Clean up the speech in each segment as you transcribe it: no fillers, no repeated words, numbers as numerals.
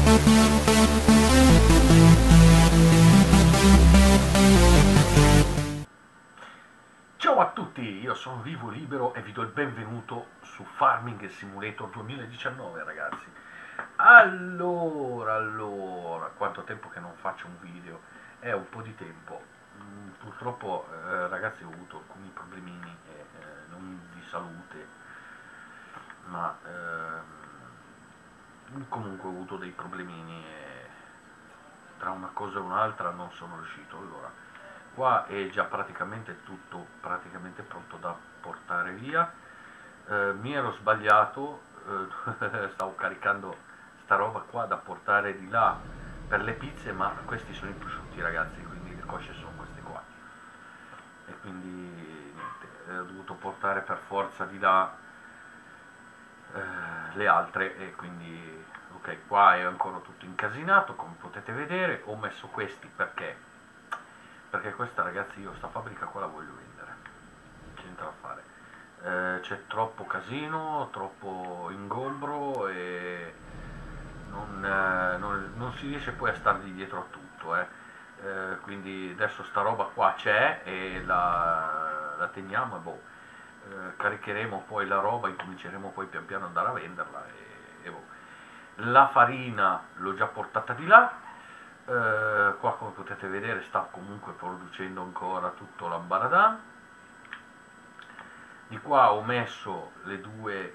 Ciao a tutti, io sono Vivo Libero e vi do il benvenuto su Farming Simulator 2019, ragazzi. Allora, quanto tempo che non faccio un video? È un po' di tempo. Purtroppo, ragazzi, ho avuto alcuni problemini, non di salute, ma comunque ho avuto dei problemini e tra una cosa e un'altra non sono riuscito. Allora, qua è già praticamente tutto pronto da portare via. Mi ero sbagliato, stavo caricando sta roba qua da portare di là per le pizze, ma questi sono i prosciutti, ragazzi, quindi le cosce sono queste qua e quindi niente, ho dovuto portare per forza di là le altre e quindi ok, qua è ancora tutto incasinato come potete vedere. Ho messo questi perché questa, ragazzi, io sta fabbrica qua la voglio vendere, non c'è niente da fare, c'è troppo casino, troppo ingombro e non si riesce poi a stargli dietro a tutto, quindi adesso sta roba qua c'è e la teniamo e boh, caricheremo poi la roba, incominceremo poi pian piano ad andare a venderla e boh. La farina l'ho già portata di là. Qua come potete vedere sta comunque producendo ancora tutto l'ambaradan. Di qua ho messo le due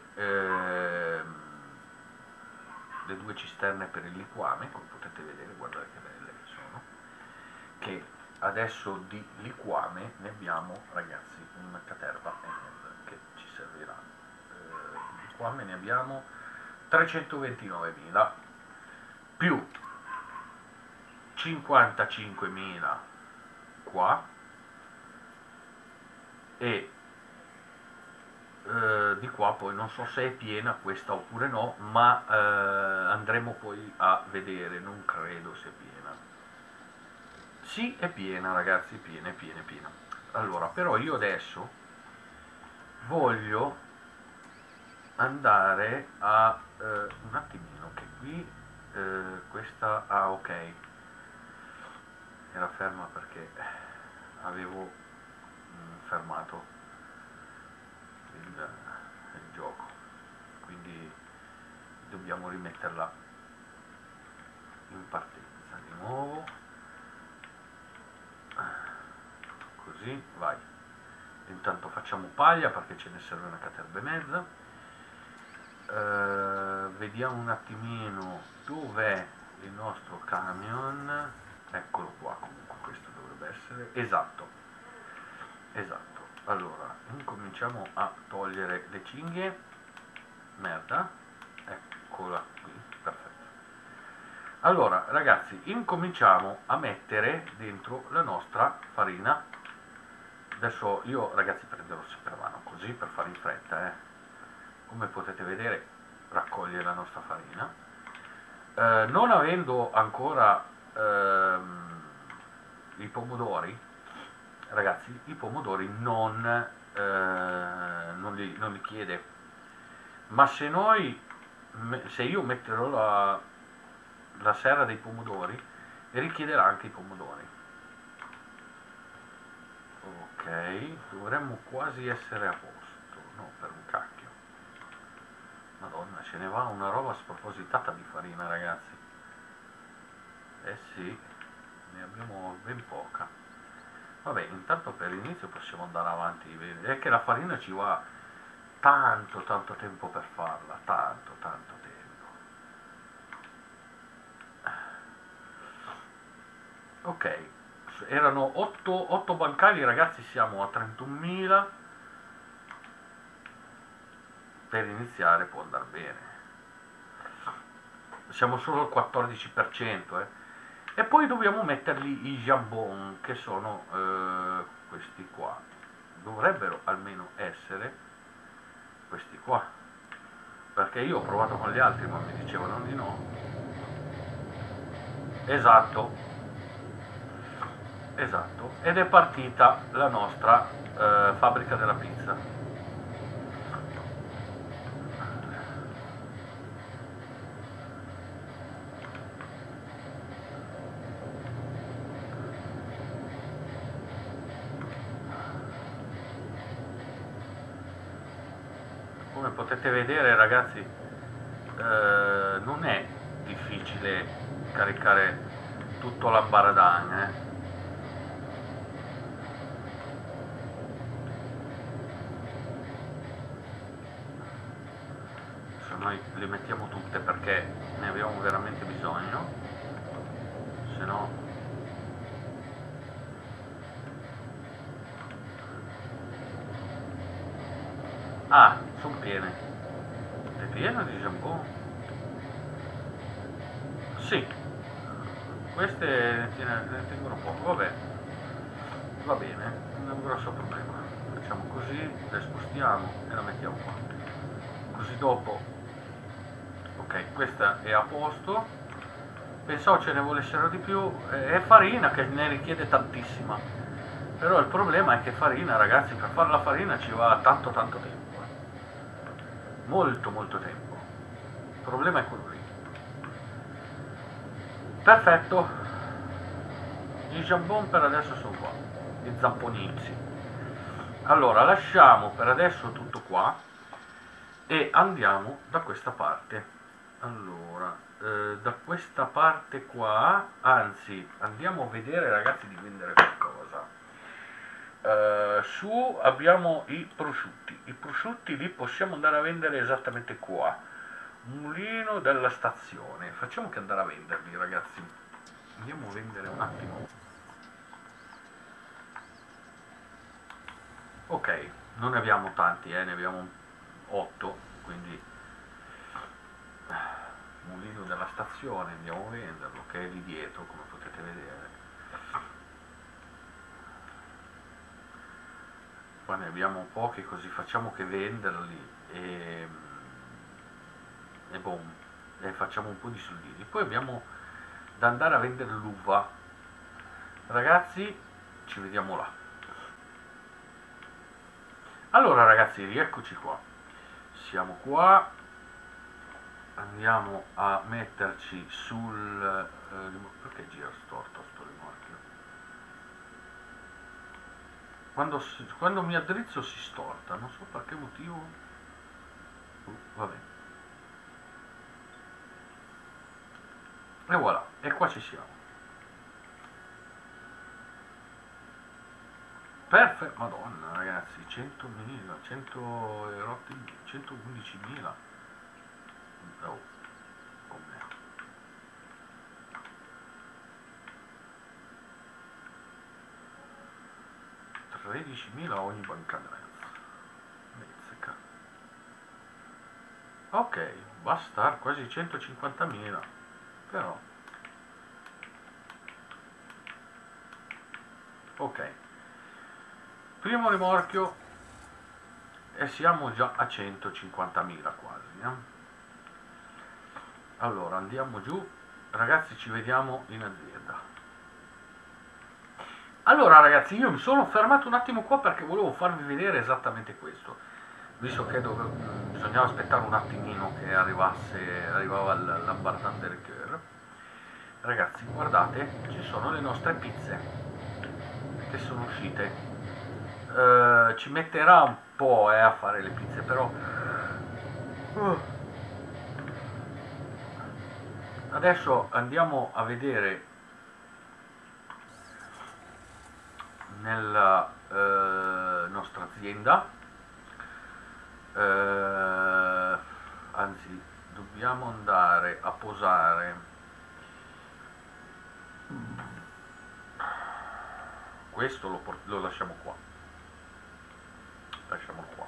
cisterne per il liquame, come potete vedere, guardate che belle che sono, che adesso di liquame ne abbiamo, ragazzi, una caterva e mezza che ci servirà. Di liquame ne abbiamo 329.000 più 55.000 qua e di qua poi non so se è piena questa oppure no, ma andremo poi a vedere, non credo sia piena. Sì, è piena, ragazzi, è piena. Allora, però io adesso voglio andare a un attimino che qui questa, ok, era ferma perché avevo fermato il gioco, quindi dobbiamo rimetterla in partenza di nuovo, così, vai. Intanto facciamo paglia perché ce ne serve una caterva e mezza. Vediamo un attimino dov'è il nostro camion. Eccolo qua, comunque questo dovrebbe essere, esatto. Allora, incominciamo a togliere le cinghie, merda, eccola qui, perfetto. Allora, ragazzi, incominciamo a mettere dentro la nostra farina. Adesso io, ragazzi, prenderò sempre la mano così per fare in fretta, come potete vedere raccoglie la nostra farina. Non avendo ancora i pomodori, ragazzi, i pomodori non li chiede, ma se io metterò la serra dei pomodori richiederà anche i pomodori. Ok, dovremmo quasi essere a posto, no, per un cacchio, madonna, ce ne va una roba spropositata di farina, ragazzi. Sì, ne abbiamo ben poca. Vabbè, intanto per l'inizio possiamo andare avanti, è che la farina ci va tanto tempo per farla, tanto tempo. Ok, erano 8 bancali, ragazzi, siamo a 31.000, per iniziare può andare bene, siamo solo al 14%, e poi dobbiamo metterli i jambon, che sono questi qua, dovrebbero almeno essere questi qua, perché io ho provato con gli altri ma mi dicevano di no. Esatto, ed è partita la nostra fabbrica della pizza. come potete vedere ragazzi, non è difficile caricare tutto l'ambaradan, Adesso noi le mettiamo tutte perché ne abbiamo veramente bisogno, se no sono piene. È pieno di jambon? Sì, queste ne tengono poco, vabbè, va bene, non è un grosso problema. Facciamo così, le spostiamo e la mettiamo qua. Così dopo, ok, questa è a posto. Pensavo ce ne volessero di più, è farina che ne richiede tantissima. Però il problema è che farina, ragazzi, per fare la farina ci va tanto tempo. Molto tempo. Il problema è quello lì. Perfetto. I jambon per adesso sono qua. I zamponizi. Allora, lasciamo per adesso tutto qua e andiamo da questa parte. Allora, da questa parte qua, anzi, andiamo a vedere, ragazzi, di vendere qualcosa. Su abbiamo i prosciutti li possiamo andare a vendere esattamente qua, mulino della stazione. Facciamo che andare a venderli, ragazzi, andiamo a vendere un attimo. Ok, non ne abbiamo tanti, ne abbiamo 8, quindi mulino della stazione andiamo a venderlo, che è lì dietro, come potete vedere. Qua ne abbiamo pochi, così facciamo che venderli e boom, e facciamo un po' di soldini. Poi abbiamo da andare a vendere l'uva. Ragazzi, ci vediamo là. Allora ragazzi, rieccoci qua. Siamo qua. Andiamo a metterci sul... perché gira storto sto rimorchio? Quando mi addrizzo si storta, non so per che motivo. Vabbè. E voilà, e qua ci siamo. Perfetto, madonna ragazzi, 100.000, 111.000. Oh, com'è? 13.000 ogni bancadenza. Ok, va a star quasi 150.000, però ok, primo rimorchio e siamo già a 150.000 quasi, Allora andiamo giù, ragazzi, ci vediamo in azienda. Allora ragazzi, io mi sono fermato un attimo qua perché volevo farvi vedere esattamente questo, visto che bisognava aspettare un attimino che arrivava l'ambardin de liqueur. Ragazzi, guardate, ci sono le nostre pizze che sono uscite. Ci metterà un po' a fare le pizze, però adesso andiamo a vedere nella nostra azienda, anzi dobbiamo andare a posare questo, lo lasciamo qua, lasciamolo qua,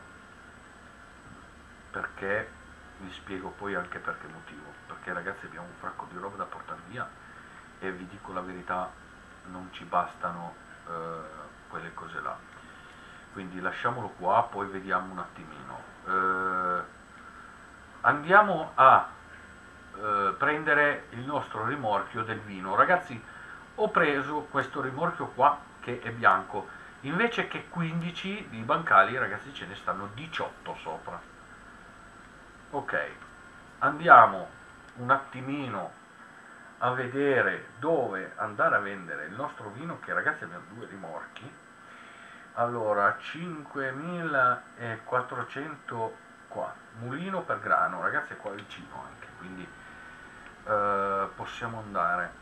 perché vi spiego poi anche per che motivo. Perché ragazzi abbiamo un fracco di roba da portare via e vi dico la verità, non ci bastano quelle cose là, quindi lasciamolo qua, poi vediamo un attimino. Andiamo a prendere il nostro rimorchio del vino. Ragazzi, ho preso questo rimorchio qua che è bianco, invece che 15 di bancali, ragazzi, ce ne stanno 18 sopra. Ok, andiamo un attimino a vedere dove andare a vendere il nostro vino, che ragazzi abbiamo 2 rimorchi. Allora, 5.440 qua, mulino per grano, ragazzi, è qua vicino anche, quindi possiamo andare.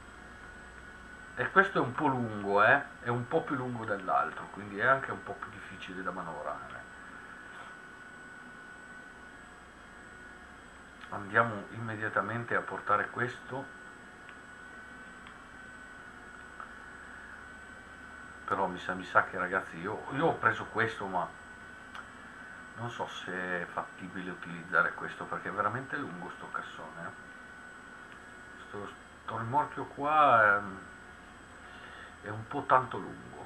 E questo è un po' lungo, è un po' più lungo dell'altro, quindi è anche un po' più difficile da manovrare. Andiamo immediatamente a portare questo, però mi sa che, ragazzi, io ho preso questo, ma non so se è fattibile utilizzare questo, perché è veramente lungo sto cassone. Sto rimorchio qua è un po' tanto lungo.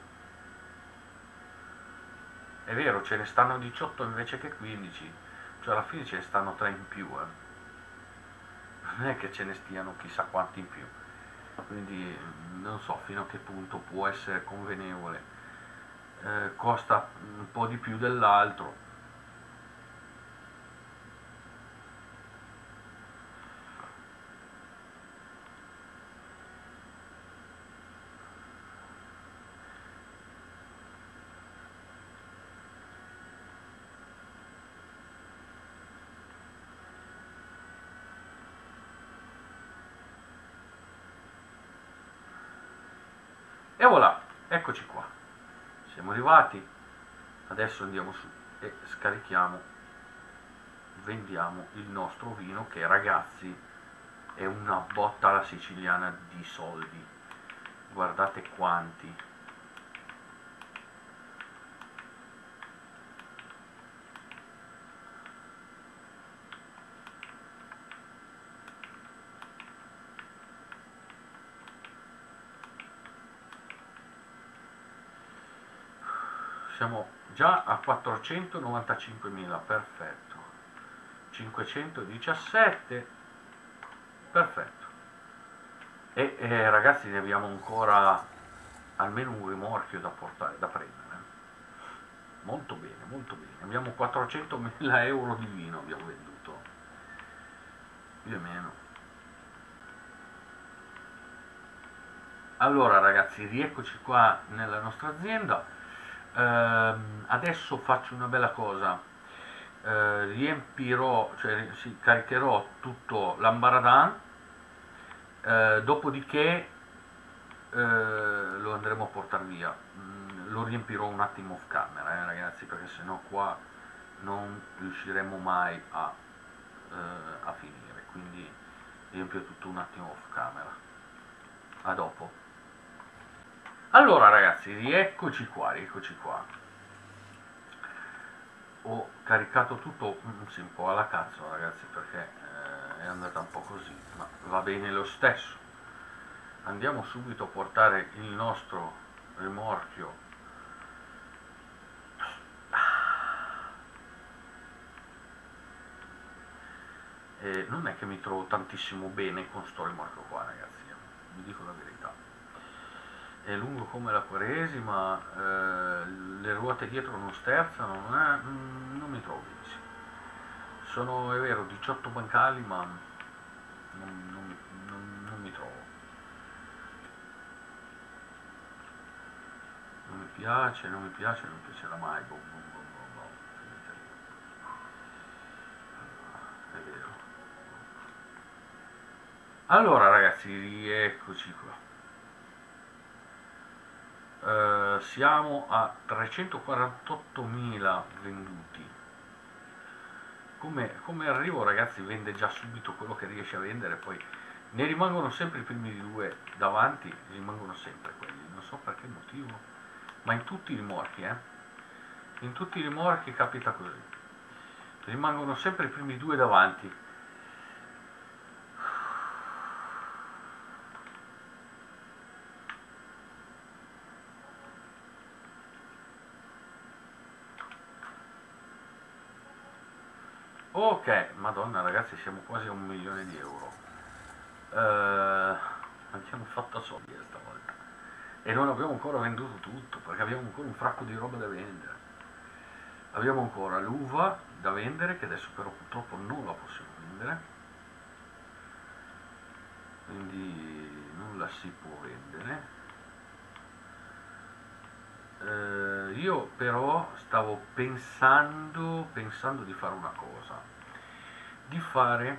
È vero, ce ne stanno 18 invece che 15, cioè alla fine ce ne stanno 3 in più, non è che ce ne stiano chissà quanti in più, quindi non so fino a che punto può essere convenevole. Costa un po' di più dell'altro. E voilà, eccoci qua, siamo arrivati. Adesso andiamo su e scarichiamo, vendiamo il nostro vino, che, ragazzi, è una botta alla siciliana di soldi. Guardate quanti. Siamo già a 495.000, perfetto. 517, perfetto. E ragazzi, ne abbiamo ancora almeno un rimorchio da portare, da prendere. Molto bene, molto bene. Abbiamo 400.000 euro di vino, abbiamo venduto, più o meno. Allora, ragazzi, rieccoci qua nella nostra azienda. Adesso faccio una bella cosa. Riempirò, cioè sì, caricherò tutto l'ambaradan, dopodiché lo andremo a portare via. Lo riempirò un attimo off camera, ragazzi, perché sennò qua non riusciremo mai a finire, quindi riempio tutto un attimo off camera. A dopo. Allora, ragazzi, rieccoci qua, rieccoci qua. Ho caricato tutto, sì, un po' alla cazzo, ragazzi, perché è andata un po' così, ma va bene lo stesso. Andiamo subito a portare il nostro rimorchio. Non è che mi trovo tantissimo bene con sto rimorchio qua, ragazzi, vi dico la verità. È lungo come la Quaresima, le ruote dietro non sterzano, non mi trovo benissimo. Sono, è vero, 18 bancali, ma non mi trovo. Non mi piace, non mi piace, non mi piacerà mai. Boh, boh, boh, boh, boh. Finita lì. È vero. Allora, ragazzi, rieccoci qua. Siamo a 348.000 venduti. Come arrivo, ragazzi, vende già subito quello che riesce a vendere, poi ne rimangono sempre i primi due davanti, rimangono sempre quelli, non so per che motivo, ma in tutti i rimorchi, in tutti i rimorchi capita così, rimangono sempre i primi due davanti. Ok, madonna, ragazzi, siamo quasi a 1 milione di euro. Abbiamo fatto soldi stavolta. E non abbiamo ancora venduto tutto, perché abbiamo ancora un fracco di roba da vendere. Abbiamo ancora l'uva da vendere, che adesso però purtroppo non la possiamo vendere, quindi non la si può vendere. io però stavo pensando di fare una cosa, di fare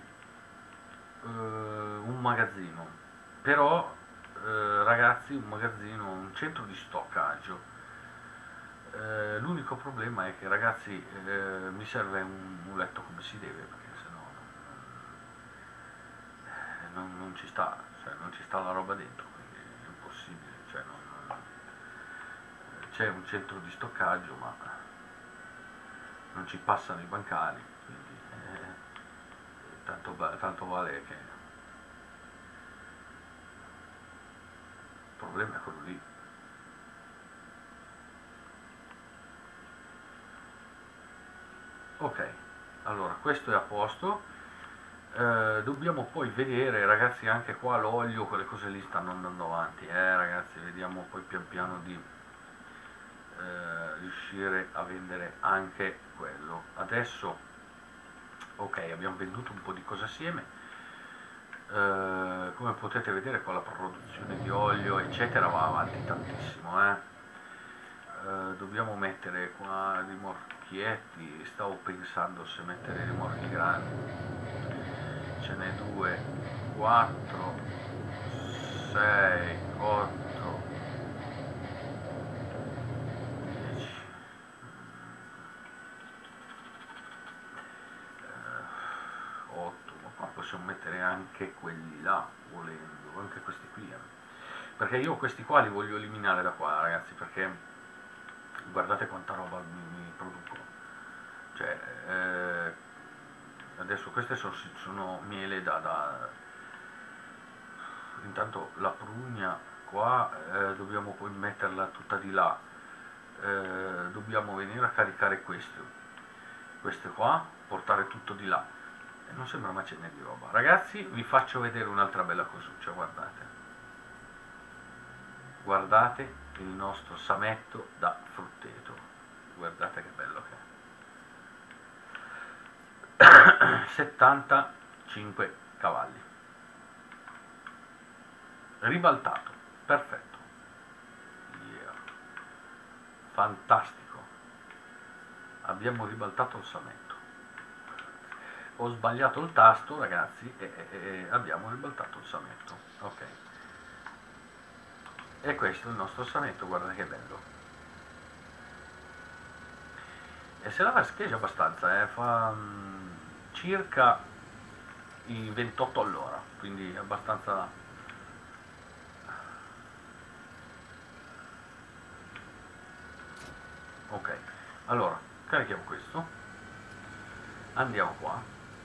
un magazzino, però ragazzi, un magazzino, un centro di stoccaggio. L'unico problema è che ragazzi, mi serve un letto come si deve, perché sennò non ci sta, cioè non ci sta la roba dentro, quindi è impossibile, cioè c'è un centro di stoccaggio ma non ci passano i bancali, quindi tanto vale che il problema è quello lì. Ok, allora questo è a posto. Dobbiamo poi vedere ragazzi, anche qua l'olio, quelle cose lì stanno andando avanti, ragazzi, vediamo poi pian piano di riuscire a vendere anche quello. Adesso ok, abbiamo venduto un po' di cose assieme, come potete vedere qua la produzione di olio eccetera va avanti tantissimo, dobbiamo mettere qua rimorchietti, stavo pensando se mettere rimorchi grandi, ce n'è 2, 4, 6, 8, 10, 8, ma qua possiamo mettere anche quelli là volendo, anche questi qui, perché io questi qua li voglio eliminare da qua ragazzi, perché guardate quanta roba mi producono, cioè adesso queste sono miele intanto la prugna qua, dobbiamo poi metterla tutta di là, dobbiamo venire a caricare queste qua, portare tutto di là, e non sembra una cena di roba. Ragazzi, vi faccio vedere un'altra bella cosuccia, guardate il nostro sametto da frutteto, guardate che bello che è. 75 cavalli, ribaltato, perfetto, yeah. Fantastico, abbiamo ribaltato il sametto, ho sbagliato il tasto ragazzi e abbiamo ribaltato il sametto, ok, e questo è il nostro sametto, guardate che bello, e se la scheggia abbastanza, fa circa i 28 all'ora, quindi abbastanza. Ok, allora carichiamo questo, andiamo qua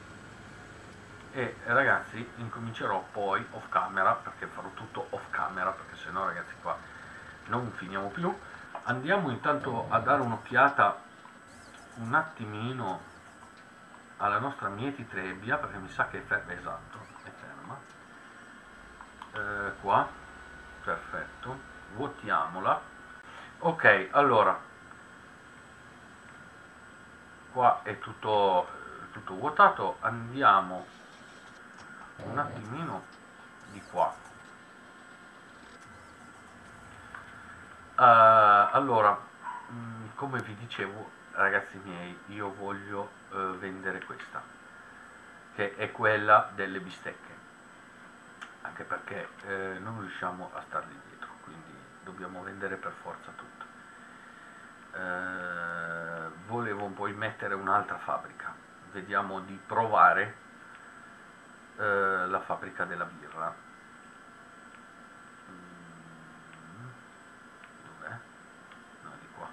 e ragazzi incomincerò poi off camera, perché farò tutto off camera, perché sennò ragazzi qua non finiamo più. Andiamo intanto a dare un'occhiata un attimino alla nostra mietitrebbia, perché mi sa che è ferma, esatto, è ferma, qua, perfetto, vuotiamola. Ok, allora qua è tutto vuotato, andiamo un attimino di qua. Allora, come vi dicevo ragazzi miei, io voglio vendere questa, che è quella delle bistecche, anche perché non riusciamo a stargli dietro, quindi dobbiamo vendere per forza tutto. Volevo poi mettere un'altra fabbrica, vediamo di provare la fabbrica della birra. Dov'è? No, di qua.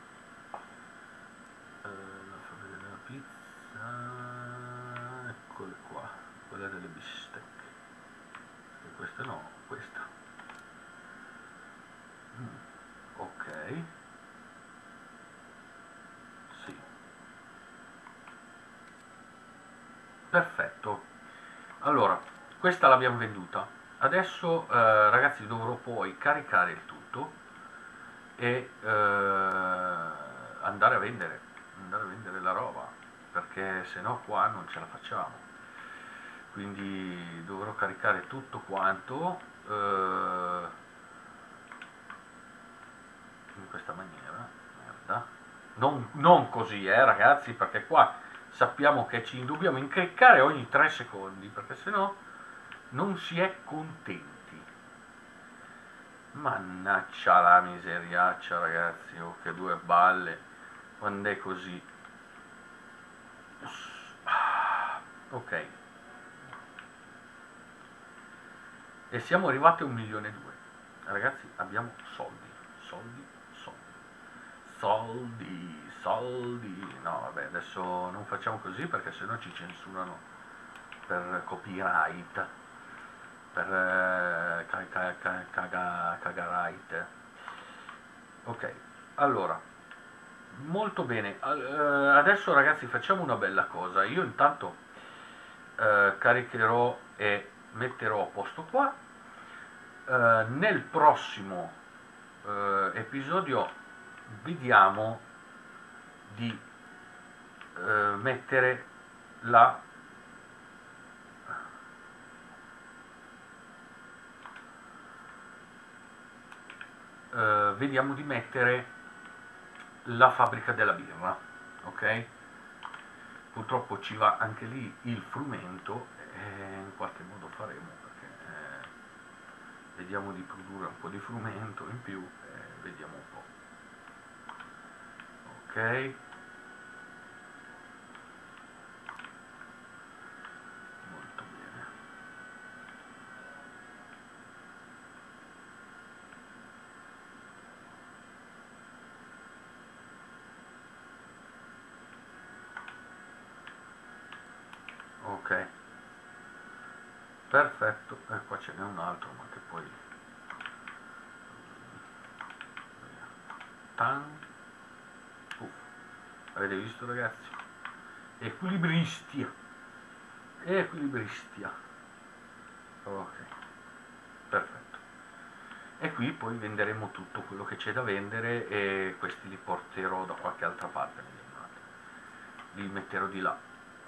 La fabbrica della pizza, eccole qua, quella delle bistecche, e questa no, questa. Ok, sì, perfetto. Allora, questa l'abbiamo venduta, adesso ragazzi dovrò poi caricare il tutto e andare a vendere la roba, perché se no qua non ce la facciamo, quindi dovrò caricare tutto quanto in questa maniera, aspetta, non così ragazzi, perché qua sappiamo che ci dobbiamo incriccare ogni 3 secondi, perché sennò non si è contenti. Mannaggia la miseriaccia ragazzi, oh che due balle, quando è così. Ok, e siamo arrivati a 1,2 milioni. Ragazzi, abbiamo soldi, soldi, soldi, soldi, soldi. No vabbè, adesso non facciamo così perché sennò ci censurano per copyright, per cagarite. Ok, allora, molto bene. Adesso ragazzi facciamo una bella cosa. Io intanto caricherò e metterò a posto qua. Nel prossimo episodio vediamo di mettere la vediamo di mettere la fabbrica della birra, ok? Purtroppo ci va anche lì il frumento e in qualche modo faremo, perché vediamo di produrre un po' di frumento in più e vediamo un po'. Ok, molto bene. Ok, perfetto. E qua ce n'è un altro, ma che poi tan. Avete visto ragazzi? Equilibristia, equilibristia. Ok, perfetto. E qui poi venderemo tutto quello che c'è da vendere e questi li porterò da qualche altra parte, li metterò di là.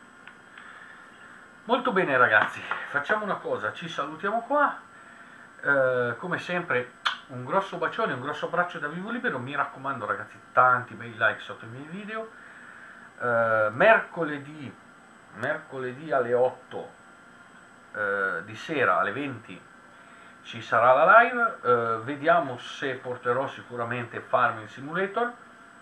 Molto bene ragazzi, facciamo una cosa, ci salutiamo qua. Come sempre un grosso bacione, un grosso abbraccio da Vivo Libero. Mi raccomando ragazzi, tanti bei like sotto i miei video. Mercoledì alle 8 di sera, alle 20 ci sarà la live. Vediamo se porterò sicuramente Farming Simulator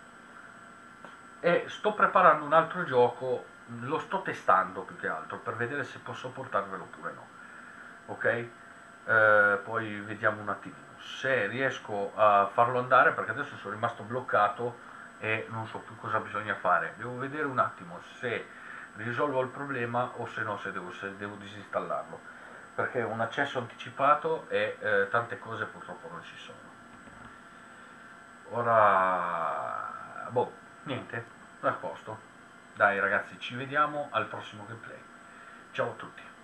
e sto preparando un altro gioco, lo sto testando più che altro per vedere se posso portarvelo oppure no, ok? Poi vediamo un attimino se riesco a farlo andare, perché adesso sono rimasto bloccato e non so più cosa bisogna fare. Devo vedere un attimo se risolvo il problema o se no, se devo disinstallarlo, perché un accesso anticipato e tante cose purtroppo non ci sono. Ora, boh, niente, a posto. Dai ragazzi, ci vediamo al prossimo gameplay. Ciao a tutti.